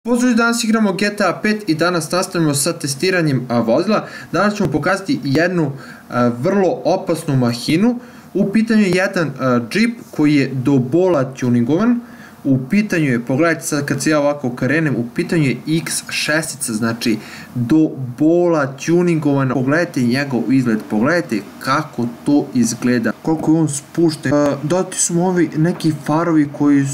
Pozdrav, danas igramo GTA 5 i danas nastavljamo sa testiranjem vozila. Danas ćemo pokazati jednu vrlo opasnu mahinu. U pitanju je jedan džip koji je do bola tuningovan. U pitanju je, pogledajte sad kad se ja ovako krenem, u pitanju je X6, znači do bola tuningovan. Pogledajte njegov izgled, pogledajte kako to izgleda, koliko je on spušten. Dodati su mu ovi neki farovi koji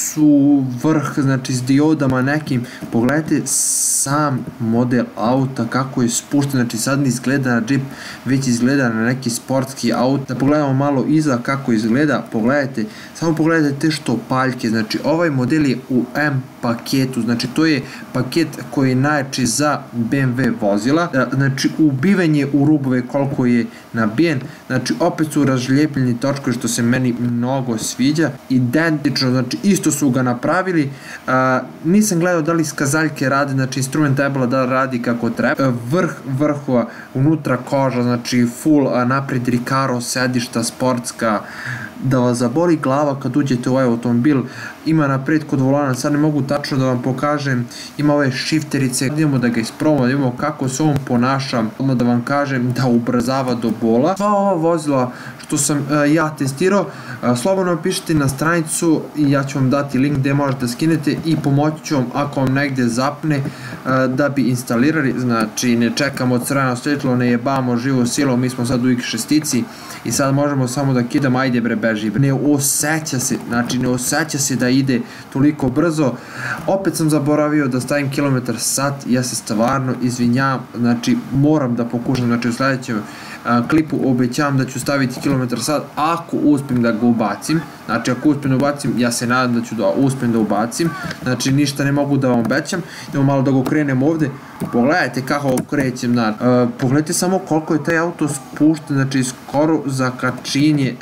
su vrh, znači s diodama nekim. Pogledajte sam model auta kako je spušten, znači sad ne izgleda na džip, već izgleda na neki sportski auto. Da pogledamo malo iza kako izgleda, pogledajte, samo pogledajte te štopaljke, znači ovaj model je u M paketu, znači to je paket koji je najjači za BMW vozila, znači ubiven je u rubove koliko je nabijen, znači opet su razljepljeni točkovi što se meni mnogo sviđa, identično, znači isto su ga napravili. Nisam gledao da li skazaljke rade, znači instrument tabela da radi kako treba, vrhova, unutra koža, znači full napred Recaro sedišta sportska, da vas zaboli glava kad uđete u ovaj automobil. Ima napred kod volana, sad ne mogu tačno da vam pokažem, ima ove shifterice, idemo da ga isprobamo, da vidimo kako se on ponaša, odmah da vam kažem da ubrzava do bola. Sva ova vozila što sam ja testirao, slobodno pišite na stranicu i ja ću vam dati link gde možete da skinete i pomoći ću vam ako vam negde zapne da bi instalirali, znači ne čekamo crveno svetlo, ne jebamo živo silo, mi smo sad u X6 i sad možemo samo da kidamo, ajde bre beži, ne osjeća se, znači ne osjeća se da ide toliko brzo. Opet sam zaboravio da stavim km/h, ja se stvarno izvinjavam, znači moram da pokušam, znači u sledećem klipu obećavam da ću staviti km/h ako uspem da ga ubacim, znači ako uspem da ubacim, ja se nadam da ću da uspem da ubacim, znači ništa ne mogu da vam obećam. Idemo malo da go krenem ovde, pogledajte kako krećem, pogledajte samo koliko je taj auto spušten, znači skoro za kačinje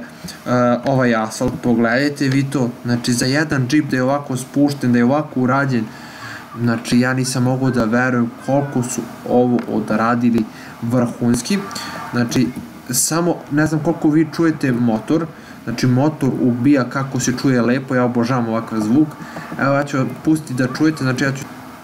ovaj asfalt, pogledajte vi to, znači za jedan džip da je ovako spušten, da je ovako urađen, znači ja nisam mogao da verujem koliko su ovo odradili vrhunski. Znači samo ne znam koliko vi čujete motor, znači motor ubija kako se čuje lepo, ja obožavam ovakav zvuk. Evo ja ću pustiti da čujete, znači ja ću,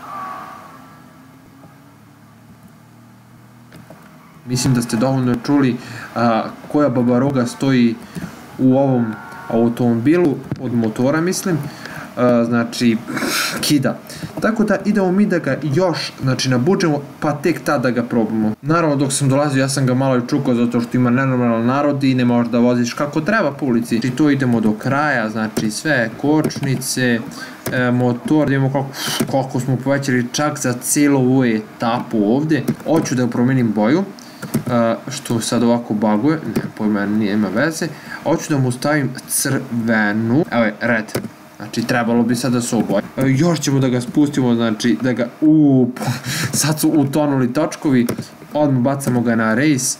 mislim da ste dovoljno čuli koja babaroga stoji u ovom automobilu, od motora mislim, znači kida. Tako da idemo mi da ga još, znači nabuđemo, pa tek tad da ga probamo. Naravno dok sam dolazio ja sam ga malo i čukao zato što ima nenormalan narod i ne možeš da voziš kako treba po ulici. Znači to idemo do kraja, znači sve kočnice, motor, idemo koliko smo povećali čak za celu ovu etapu ovde. Hoću da promenim boju, što sad ovako baguje, ne pojma, nema veze. Hoću da mu stavim crvenu, evo je red. Znači trebalo bi sad da se oboje. Još ćemo da ga spustimo, znači da ga, sad su utonuli točkovi, odmah bacamo ga na race,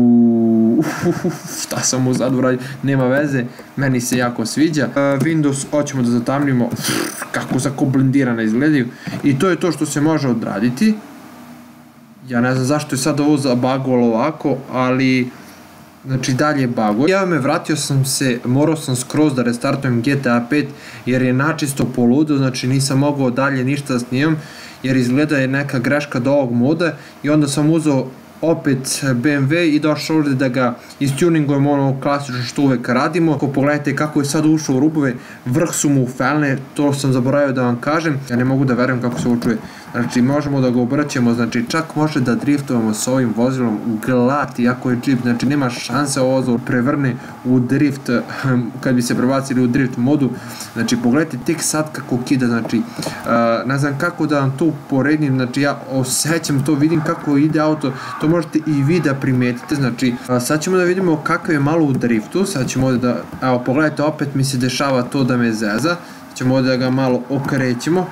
šta sam mu sad uradio, nema veze, meni se jako sviđa. Windows hoćemo da zatamnimo, kako sako blendirana izgledaju i to je to što se može odraditi. Ja ne znam zašto je sad ovo zabagovalo ovako, ali znači dalje baguje. Ja me vratio sam se, morao sam skroz da restartujem GTA 5 jer je načisto poludo, znači nisam mogao dalje ništa da snimam jer izgleda je neka greška do ovog moda i onda sam uzeo opet BMW i došao ovdje da ga istuningujemo ono klasično što uvek radimo. Ako pogledajte kako je sad ušao u rubove, vrh su mu felne, to sam zaboravio da vam kažem, ja ne mogu da verujem kako se ovo čuje. Znači možemo da ga obraćamo, znači čak može da driftujemo s ovim vozilom, glati ako je džip, znači nema šanse ovo vozilo prevrne u drift kad bi se prebacili u drift modu. Znači pogledajte tek sad kako kida, znači ne znam kako da vam to uporedim, znači ja osjećam to, vidim kako ide auto, to možete i vi da primetite. Znači sad ćemo da vidimo kakav je malo u driftu, sad ćemo ovdje da, evo pogledajte opet mi se dešava to da me zeza, ćemo ovdje da ga malo okrećemo,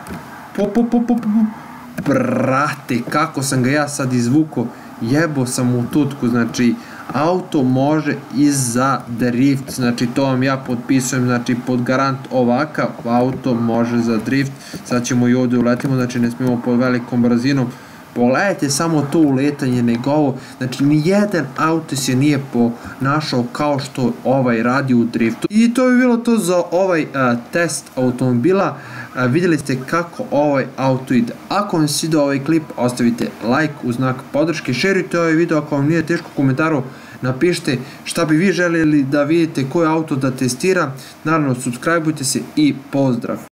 brate kako sam ga ja sad izvukao, jebo sam u tutku, znači auto može i za drift, znači to vam ja potpisujem, znači pod garant ovakav auto može za drift. Sad ćemo i ovdje uletimo, znači ne smijemo pod velikom brzinom. Pogledajte samo to uletanje njegovo, znači nijedan auto se nije ponašao kao što ovaj radi u driftu. I to bi bilo to za ovaj test automobila. vidjeli ste kako ovaj auto ide. Ako vam se svidio ovaj klip, ostavite like u znak podrške, šerujte ovaj video ako vam nije teško, u komentaru napišite šta bi vi željeli da vidite, koji auto da testira. Naravno, subscribeujte se i pozdrav!